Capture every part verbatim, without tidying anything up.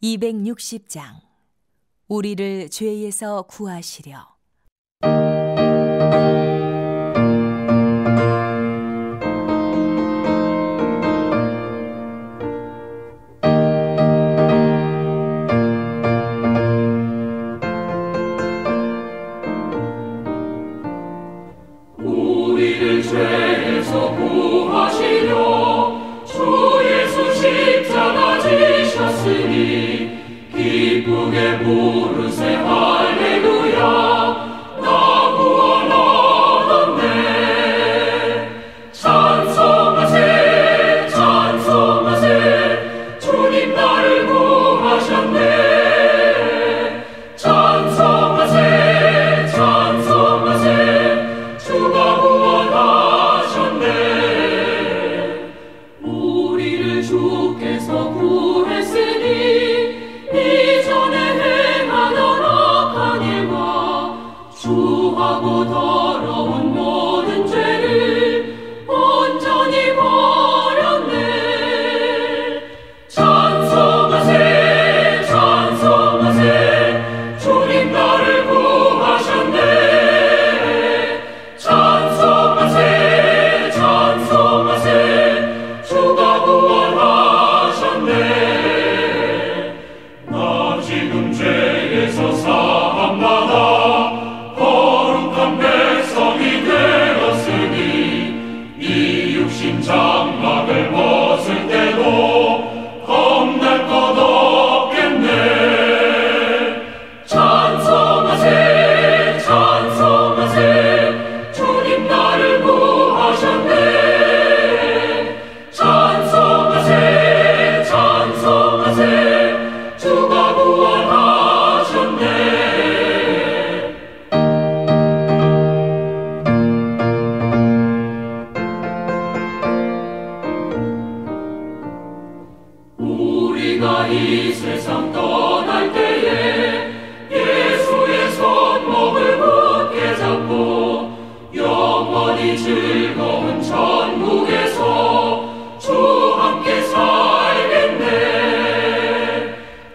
이백육십 장. 우리를 죄에서 구하시려. 우리를 죄에서 구하시려 주 예수 십자가 지셨으니 기쁘게 부르세 할렐루야. 나 구원하셨네. 찬송하세 찬송하세 주님 나를 구하셨네. 찬송하세 찬송하세 주가 구원하셨네. 우리를 주께서 구했으니 이전에 행하던 악한 일과 추하고 더러운 모든 죄를 온전히 버렸네. 찬송하세 찬송하세 주님 나를 구하셨네. 찬송하세 찬송하세 주가 구원하셨네. 지금 죄에서 사함받아 거룩한 백성이 되었으니 이 육신 장막을 벗을 때도 겁날 것 없겠네. 찬송하세 찬송하세 주님 나를 구하셨네. 찬송하세 찬송하세 주가 구원하셨네. 우리가 이 세상 떠날 때에 예수의 손목을 굳게 잡고 영원히 즐거운 천국에서 주 함께 살겠네.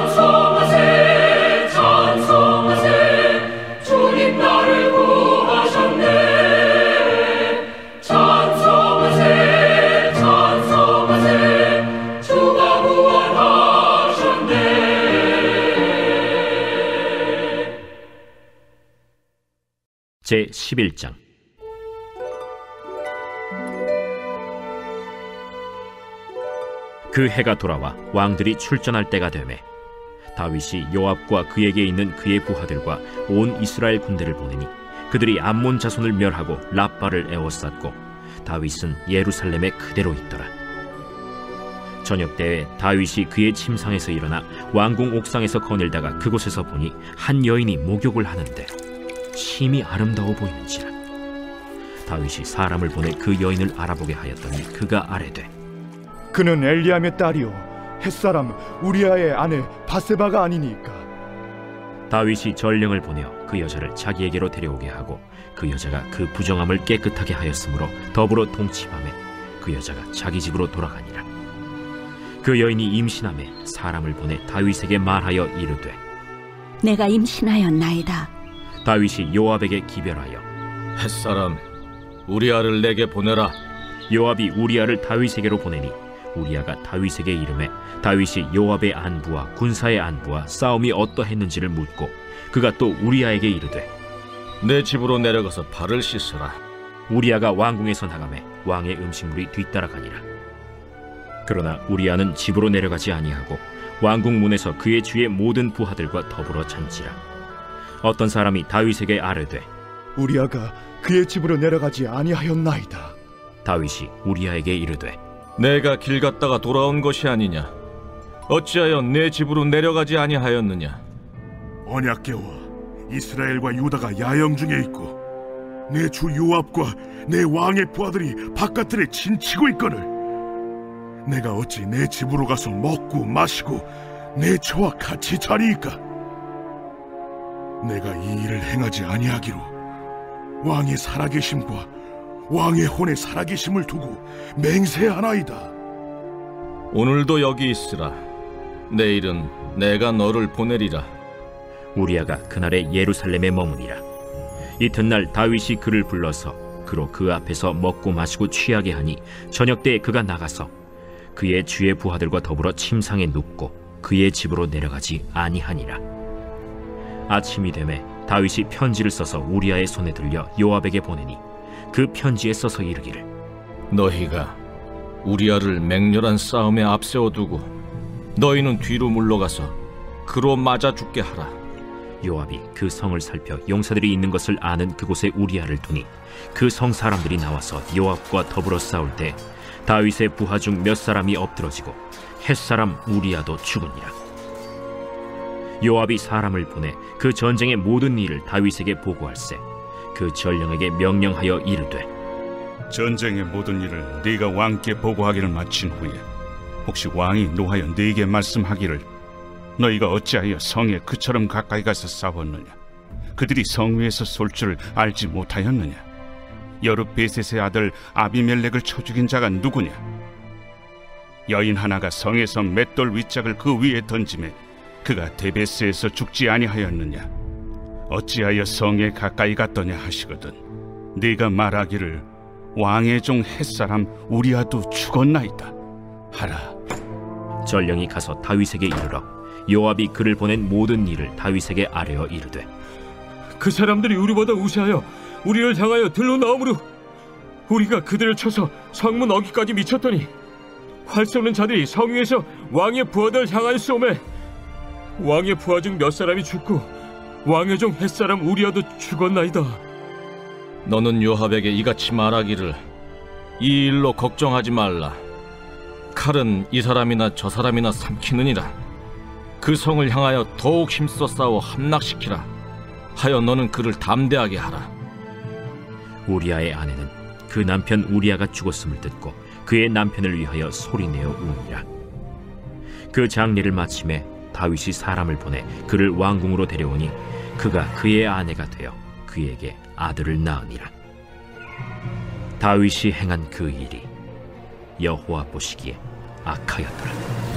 찬송하세 찬송하세 주님 나를 구하셨네. 찬송하세 찬송하세 주가 구원하셨네. 제십일 장. 그 해가 돌아와 왕들이 출전할 때가 되매 다윗이 요압과 그에게 있는 그의 부하들과 온 이스라엘 군대를 보내니 그들이 암몬 자손을 멸하고 랍바를 에워쌌고 다윗은 예루살렘에 그대로 있더라. 저녁 때에 다윗이 그의 침상에서 일어나 왕궁 옥상에서 거닐다가 그곳에서 보니 한 여인이 목욕을 하는데 심히 아름다워 보이는지라. 다윗이 사람을 보내 그 여인을 알아보게 하였더니 그가 아뢰되 그는 엘리암의 딸이요 햇사람 우리아의 아내 바세바가 아니니까. 다윗이 전령을 보내어 그 여자를 자기에게로 데려오게 하고 그 여자가 그 부정함을 깨끗하게 하였으므로 더불어 동침하매 그 여자가 자기 집으로 돌아가니라. 그 여인이 임신하매 사람을 보내 다윗에게 말하여 이르되 내가 임신하였나이다. 다윗이 요압에게 기별하여 햇사람 우리아를 내게 보내라. 요압이 우리아를 다윗에게로 보내니 우리아가 다윗에게 이르매 다윗이 요압의 안부와 군사의 안부와 싸움이 어떠했는지를 묻고 그가 또 우리아에게 이르되 내 집으로 내려가서 발을 씻으라. 우리아가 왕궁에서 나가매 왕의 음식물이 뒤따라가니라. 그러나 우리아는 집으로 내려가지 아니하고 왕궁 문에서 그의 주의 모든 부하들과 더불어 잔지라. 어떤 사람이 다윗에게 아뢰되 우리아가 그의 집으로 내려가지 아니하였나이다. 다윗이 우리아에게 이르되 내가 길 갔다가 돌아온 것이 아니냐. 어찌하여 내 집으로 내려가지 아니하였느냐. 언약궤와 이스라엘과 유다가 야영 중에 있고 내 주 요압과 내 왕의 부하들이 바깥들에 진치고 있거늘 내가 어찌 내 집으로 가서 먹고 마시고 내 처와 같이 자리이까. 내가 이 일을 행하지 아니하기로 왕의 살아계심과 왕의 혼의 살아계심을 두고 맹세하나이다. 오늘도 여기 있으라. 내일은 내가 너를 보내리라. 우리아가 그날에 예루살렘에 머무니라. 이튿날 다윗이 그를 불러서 그로 그 앞에서 먹고 마시고 취하게 하니 저녁 때에 그가 나가서 그의 주의 부하들과 더불어 침상에 눕고 그의 집으로 내려가지 아니하니라. 아침이 되매 다윗이 편지를 써서 우리아의 손에 들려 요압에게 보내니 그 편지에 써서 이르기를 너희가 우리아를 맹렬한 싸움에 앞세워 두고 너희는 뒤로 물러가서 그로 맞아 죽게 하라. 요압이 그 성을 살펴 용사들이 있는 것을 아는 그곳에 우리아를 두니 그 성 사람들이 나와서 요압과 더불어 싸울 때 다윗의 부하 중 몇 사람이 엎드러지고 햇사람 우리아도 죽으니라. 요압이 사람을 보내 그 전쟁의 모든 일을 다윗에게 보고할세 그 전령에게 명령하여 이르되 전쟁의 모든 일을 네가 왕께 보고하기를 마친 후에 혹시 왕이 노하여 네게 말씀하기를 너희가 어찌하여 성에 그처럼 가까이 가서 싸웠느냐? 그들이 성 위에서 쏠 줄 알지 못하였느냐? 여룻베셋의 아들 아비멜렉을 쳐 죽인 자가 누구냐? 여인 하나가 성에서 맷돌 윗짝을 그 위에 던지매 그가 데베스에서 죽지 아니하였느냐? 어찌하여 성에 가까이 갔더냐 하시거든 네가 말하기를 왕의 종 햇사람 우리아도 죽었나이다 하라. 전령이 가서 다윗에게 이르러 요압이 그를 보낸 모든 일을 다윗에게 아뢰어 이르되 그 사람들이 우리보다 우세하여 우리를 향하여 들로 나오므로 우리가 그들을 쳐서 성문 어귀까지 미쳤더니 활 쏘는 자들이 성 위에서 왕의 부하들 향하여 쏘매 왕의 부하 중 몇 사람이 죽고 왕의 종 햇사람 우리아도 죽었나이다. 너는 요압에게 이같이 말하기를 이 일로 걱정하지 말라. 칼은 이 사람이나 저 사람이나 삼키느니라. 그 성을 향하여 더욱 힘써 싸워 함락시키라 하여 너는 그를 담대하게 하라. 우리아의 아내는 그 남편 우리아가 죽었음을 듣고 그의 남편을 위하여 소리내어 우니라. 그 장례를 마침에 다윗이 사람을 보내 그를 왕궁으로 데려오니 그가 그의 아내가 되어 그에게 아들을 낳으니라. 다윗이 행한 그 일이 여호와 보시기에 악하였더라.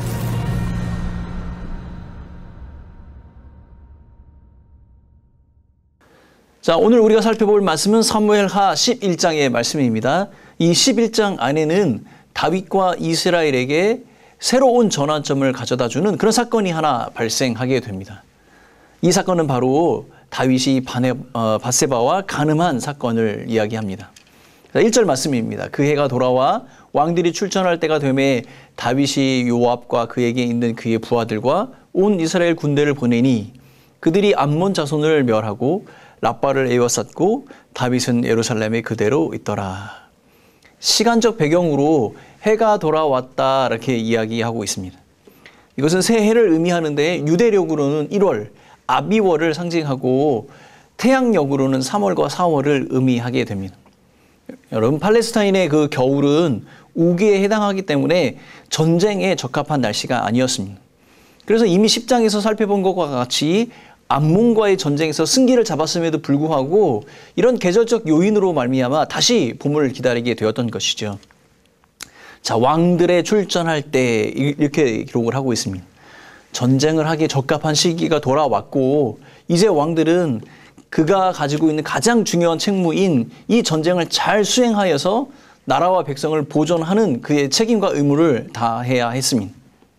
자, 오늘 우리가 살펴볼 말씀은 사무엘하 십일 장의 말씀입니다. 이 십일 장 안에는 다윗과 이스라엘에게 새로운 전환점을 가져다주는 그런 사건이 하나 발생하게 됩니다. 이 사건은 바로 다윗이 바네, 어, 밧세바와 간음한 사건을 이야기합니다. 일 절 말씀입니다. 그 해가 돌아와 왕들이 출전할 때가 되매 다윗이 요압과 그에게 있는 그의 부하들과 온 이스라엘 군대를 보내니 그들이 암몬 자손을 멸하고 랍바를 에워쌌고 다윗은 예루살렘에 그대로 있더라. 시간적 배경으로 해가 돌아왔다 이렇게 이야기하고 있습니다. 이것은 새해를 의미하는데 유대력으로는 일월, 아비월을 상징하고 태양력으로는 삼월과 사월을 의미하게 됩니다. 여러분, 팔레스타인의 그 겨울은 우기에 해당하기 때문에 전쟁에 적합한 날씨가 아니었습니다. 그래서 이미 십 장에서 살펴본 것과 같이 암몬과의 전쟁에서 승기를 잡았음에도 불구하고 이런 계절적 요인으로 말미암아 다시 봄을 기다리게 되었던 것이죠. 자, 왕들의 출전할 때 이렇게 기록을 하고 있습니다. 전쟁을 하기에 적합한 시기가 돌아왔고 이제 왕들은 그가 가지고 있는 가장 중요한 책무인 이 전쟁을 잘 수행하여서 나라와 백성을 보존하는 그의 책임과 의무를 다해야 했습니다.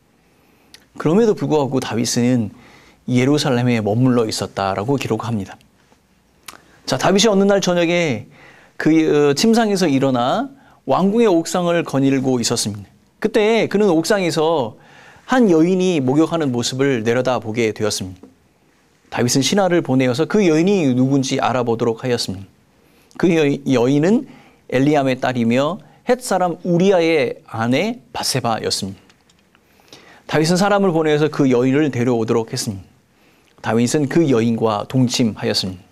그럼에도 불구하고 다윗은 예루살렘에 머물러 있었다라고 기록합니다. 자, 다윗이 어느 날 저녁에 그 침상에서 일어나 왕궁의 옥상을 거닐고 있었습니다. 그때 그는 옥상에서 한 여인이 목욕하는 모습을 내려다보게 되었습니다. 다윗은 신하를 보내어서 그 여인이 누군지 알아보도록 하였습니다. 그 여인은 엘리암의 딸이며 헷사람 우리아의 아내 밧세바였습니다. 다윗은 사람을 보내어서 그 여인을 데려오도록 했습니다. 다윗은 그 여인과 동침하였습니다.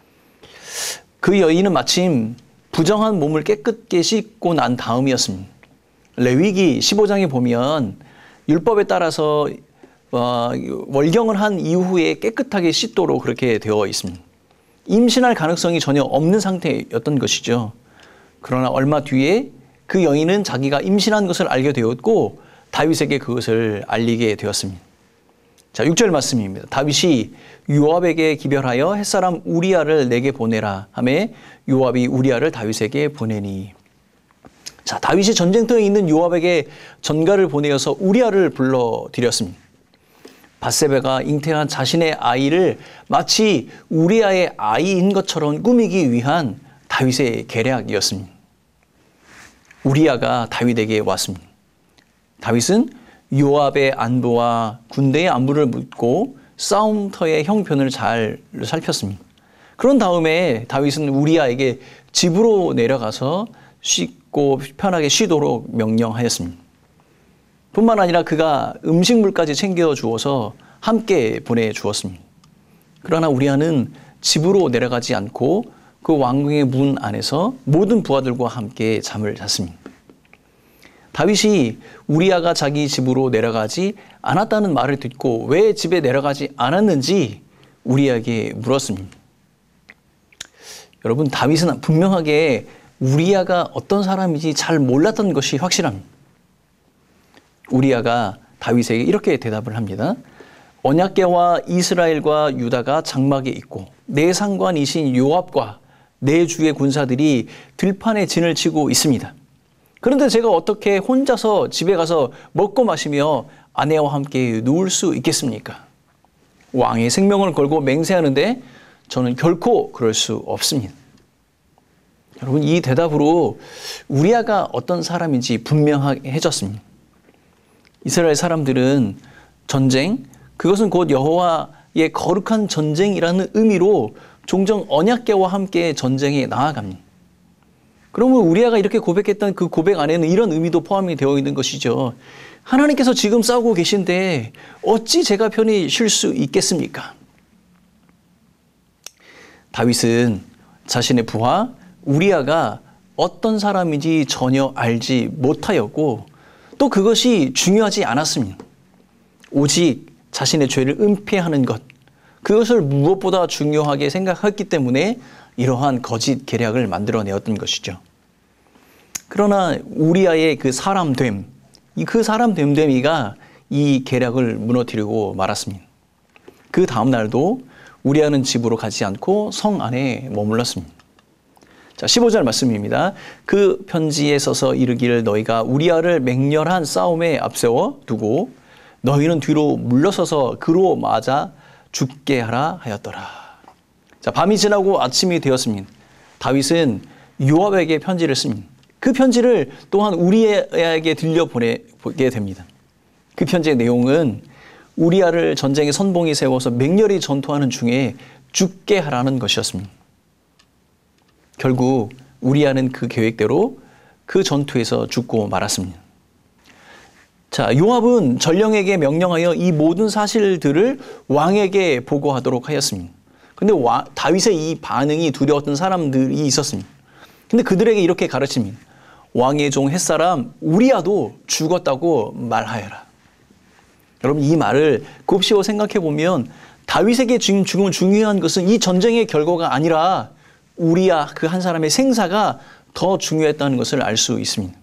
그 여인은 마침 부정한 몸을 깨끗게 씻고 난 다음이었습니다. 레위기 십오 장에 보면 율법에 따라서 어, 월경을 한 이후에 깨끗하게 씻도록 그렇게 되어 있습니다. 임신할 가능성이 전혀 없는 상태였던 것이죠. 그러나 얼마 뒤에 그 여인은 자기가 임신한 것을 알게 되었고 다윗에게 그것을 알리게 되었습니다. 자, 육 절 말씀입니다. 다윗이 요압에게 기별하여 햇사람 우리아를 내게 보내라 하매 요압이 우리아를 다윗에게 보내니. 자, 다윗이 전쟁터에 있는 요압에게 전가를 보내어서 우리아를 불러들였습니다. 밧세바가 잉태한 자신의 아이를 마치 우리아의 아이인 것처럼 꾸미기 위한 다윗의 계략이었습니다. 우리아가 다윗에게 왔습니다. 다윗은 요압의 안부와 군대의 안부를 묻고 싸움터의 형편을 잘 살폈습니다. 그런 다음에 다윗은 우리아에게 집으로 내려가서 쉽고 편하게 쉬도록 명령하였습니다. 뿐만 아니라 그가 음식물까지 챙겨 주어서 함께 보내주었습니다. 그러나 우리아는 집으로 내려가지 않고 그 왕궁의 문 안에서 모든 부하들과 함께 잠을 잤습니다. 다윗이 우리아가 자기 집으로 내려가지 않았다는 말을 듣고 왜 집에 내려가지 않았는지 우리아에게 물었습니다. 여러분, 다윗은 분명하게 우리아가 어떤 사람인지 잘 몰랐던 것이 확실합니다. 우리아가 다윗에게 이렇게 대답을 합니다. 언약궤와 이스라엘과 유다가 장막에 있고 내 상관이신 요압과 내 주의 군사들이 들판에 진을 치고 있습니다. 그런데 제가 어떻게 혼자서 집에 가서 먹고 마시며 아내와 함께 누울 수 있겠습니까? 왕의 생명을 걸고 맹세하는데 저는 결코 그럴 수 없습니다. 여러분, 이 대답으로 우리아가 어떤 사람인지 분명해졌습니다. 이스라엘 사람들은 전쟁, 그것은 곧 여호와의 거룩한 전쟁이라는 의미로 종종 언약궤와 함께 전쟁에 나아갑니다. 그러면 우리아가 이렇게 고백했던 그 고백 안에는 이런 의미도 포함이 되어 있는 것이죠. 하나님께서 지금 싸우고 계신데 어찌 제가 편히 쉴 수 있겠습니까? 다윗은 자신의 부하 우리아가 어떤 사람인지 전혀 알지 못하였고 또 그것이 중요하지 않았습니다. 오직 자신의 죄를 은폐하는 것, 그것을 무엇보다 중요하게 생각했기 때문에 이러한 거짓 계략을 만들어내었던 것이죠. 그러나 우리아의 그 사람됨, 그 사람됨됨이가 이 계략을 무너뜨리고 말았습니다. 그 다음 날도 우리아는 집으로 가지 않고 성 안에 머물렀습니다. 자, 십오 절 말씀입니다. 그 편지에 써서 이르기를 너희가 우리아를 맹렬한 싸움에 앞세워 두고 너희는 뒤로 물러서서 그로 맞아 죽게 하라 하였더라. 자, 밤이 지나고 아침이 되었습니다. 다윗은 요압에게 편지를 씁니다. 그 편지를 또한 우리아에게 들려보내게 됩니다. 그 편지의 내용은 우리아를 전쟁의 선봉에 세워서 맹렬히 전투하는 중에 죽게 하라는 것이었습니다. 결국 우리아는 그 계획대로 그 전투에서 죽고 말았습니다. 자, 요압은 전령에게 명령하여 이 모든 사실들을 왕에게 보고하도록 하였습니다. 근데 와, 다윗의 이 반응이 두려웠던 사람들이 있었습니다. 근데 그들에게 이렇게 가르칩니다. 왕의 종 햇사람 우리아도 죽었다고 말하여라. 여러분, 이 말을 곱씹어 생각해 보면 다윗에게 지금 지금 중요한 것은 이 전쟁의 결과가 아니라 우리아 그 한 사람의 생사가 더 중요했다는 것을 알 수 있습니다.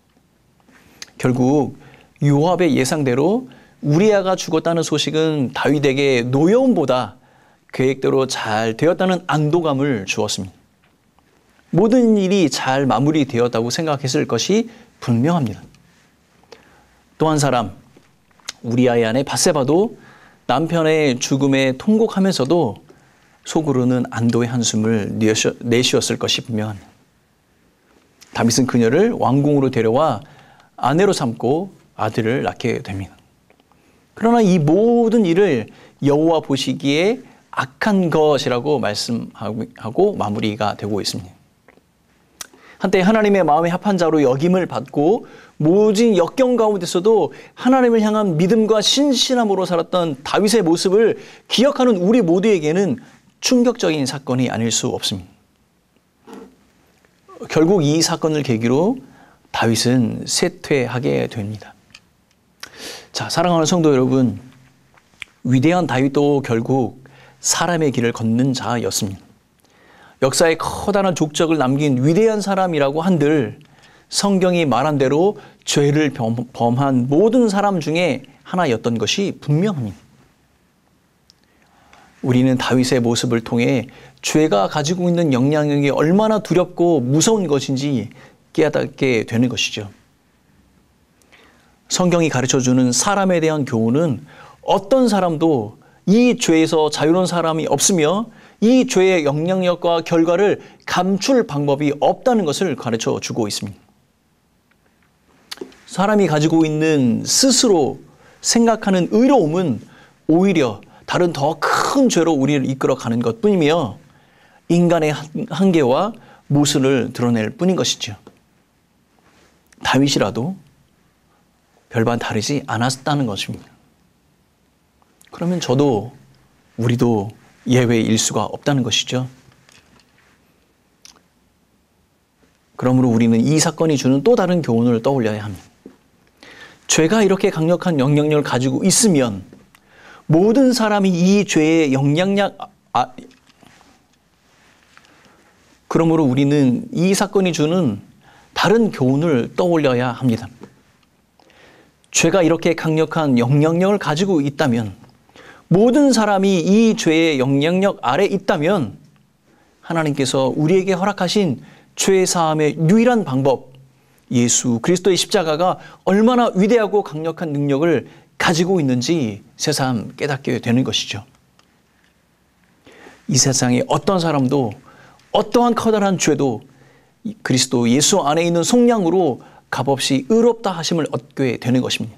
결국 요압의 예상대로 우리아가 죽었다는 소식은 다윗에게 노여움보다 계획대로 잘 되었다는 안도감을 주었습니다. 모든 일이 잘 마무리되었다고 생각했을 것이 분명합니다. 또 한 사람, 우리아의 아내 밧세바도 남편의 죽음에 통곡하면서도 속으로는 안도의 한숨을 내쉬었을 것이 분명합니다. 다윗은 그녀를 왕궁으로 데려와 아내로 삼고 아들을 낳게 됩니다. 그러나 이 모든 일을 여호와 보시기에 악한 것이라고 말씀하고 마무리가 되고 있습니다. 한때 하나님의 마음에 합한 자로 여김을 받고 모진 역경 가운데서도 하나님을 향한 믿음과 신실함으로 살았던 다윗의 모습을 기억하는 우리 모두에게는 충격적인 사건이 아닐 수 없습니다. 결국 이 사건을 계기로 다윗은 쇠퇴하게 됩니다. 자, 사랑하는 성도 여러분, 위대한 다윗도 결국 사람의 길을 걷는 자였습니다. 역사에 커다란 족적을 남긴 위대한 사람이라고 한들 성경이 말한 대로 죄를 범한 모든 사람 중에 하나였던 것이 분명합니다. 우리는 다윗의 모습을 통해 죄가 가지고 있는 영향력이 얼마나 두렵고 무서운 것인지 깨닫게 되는 것이죠. 성경이 가르쳐주는 사람에 대한 교훈은 어떤 사람도 이 죄에서 자유로운 사람이 없으며 이 죄의 영향력과 결과를 감출 방법이 없다는 것을 가르쳐 주고 있습니다. 사람이 가지고 있는 스스로 생각하는 의로움은 오히려 다른 더 큰 죄로 우리를 이끌어가는 것뿐이며 인간의 한계와 모순을 드러낼 뿐인 것이죠. 다윗이라도 별반 다르지 않았다는 것입니다. 그러면 저도 우리도 예외일 수가 없다는 것이죠. 그러므로 우리는 이 사건이 주는 또 다른 교훈을 떠올려야 합니다. 죄가 이렇게 강력한 영향력을 가지고 있으면 모든 사람이 이 죄의 영향력, 아, 그러므로 우리는 이 사건이 주는 다른 교훈을 떠올려야 합니다. 죄가 이렇게 강력한 영향력을 가지고 있다면, 모든 사람이 이 죄의 영향력 아래 있다면 하나님께서 우리에게 허락하신 죄 사함의 유일한 방법, 예수 그리스도의 십자가가 얼마나 위대하고 강력한 능력을 가지고 있는지 새삼 깨닫게 되는 것이죠. 이 세상에 어떤 사람도 어떠한 커다란 죄도 그리스도 예수 안에 있는 속량으로 값없이 의롭다 하심을 얻게 되는 것입니다.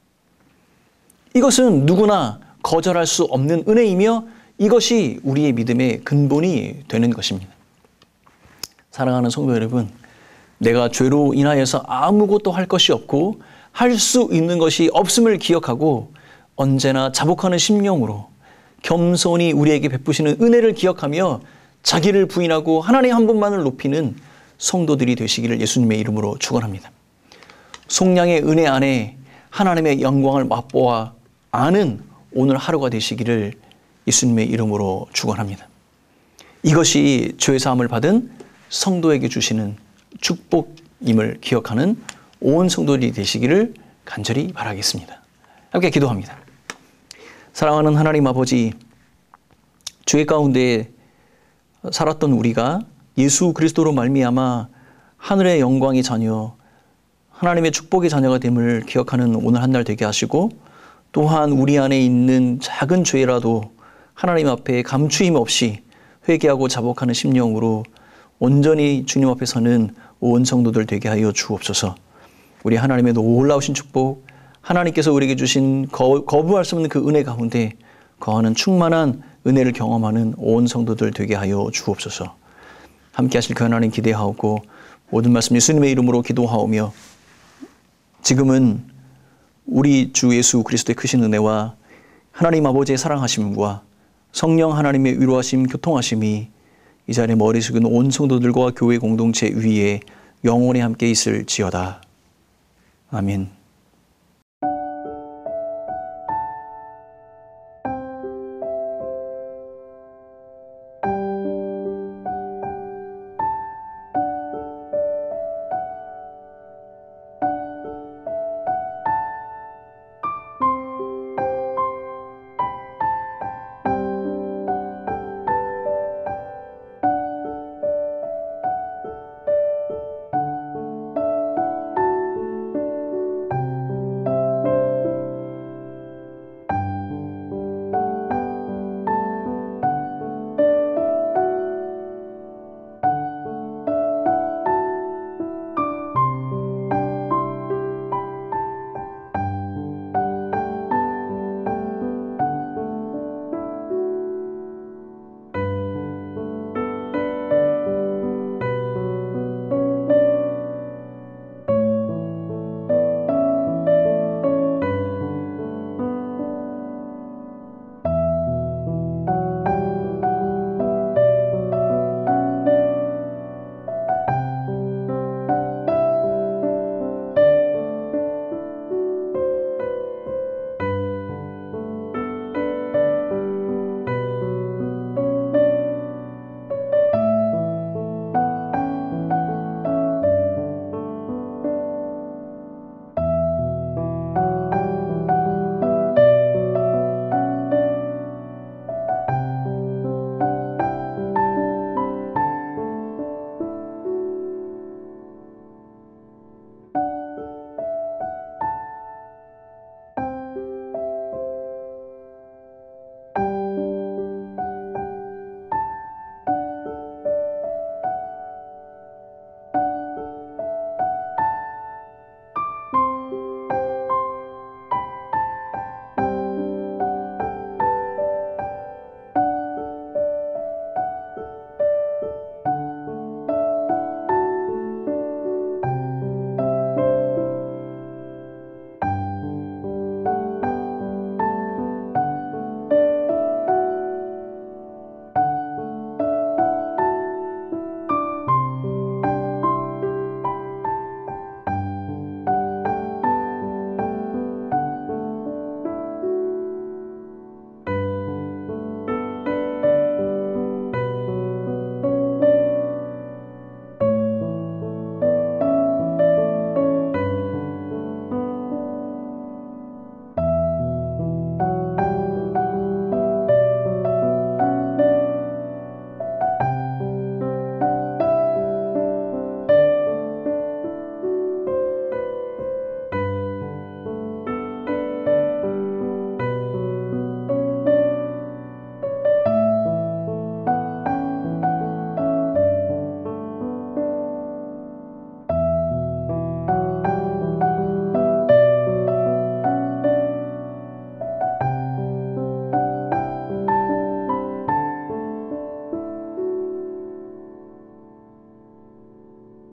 이것은 누구나 거절할 수 없는 은혜이며 이것이 우리의 믿음의 근본이 되는 것입니다. 사랑하는 성도 여러분, 내가 죄로 인하여서 아무것도 할 것이 없고 할 수 있는 것이 없음을 기억하고 언제나 자복하는 심령으로 겸손히 우리에게 베푸시는 은혜를 기억하며 자기를 부인하고 하나님 한 분만을 높이는 성도들이 되시기를 예수님의 이름으로 축원합니다. 속량의 은혜 안에 하나님의 영광을 맛보아 아는 오늘 하루가 되시기를 예수님의 이름으로 축원합니다. 이것이 죄 사함을 받은 성도에게 주시는 축복임을 기억하는 온 성도들이 되시기를 간절히 바라겠습니다. 함께 기도합니다. 사랑하는 하나님 아버지, 죄 가운데 살았던 우리가 예수 그리스도로 말미암아 하늘의 영광의 자녀, 하나님의 축복의 자녀가 됨을 기억하는 오늘 한 날 되게 하시고, 또한 우리 안에 있는 작은 죄라도 하나님 앞에 감추임 없이 회개하고 자복하는 심령으로 온전히 주님 앞에 서는 온 성도들 되게 하여 주옵소서. 우리 하나님의 놀라우신 축복, 하나님께서 우리에게 주신 거, 거부할 수 없는 그 은혜 가운데 거하는 충만한 은혜를 경험하는 온 성도들 되게 하여 주옵소서. 함께 하실 그 하나님 기대하오고 모든 말씀 예수님의 이름으로 기도하오며, 지금은 우리 주 예수 그리스도의 크신 은혜와 하나님 아버지의 사랑하심과 성령 하나님의 위로하심, 교통하심이 이 자리에 머리 숙인 온 성도들과 교회 공동체 위에 영원히 함께 있을지어다. 아멘.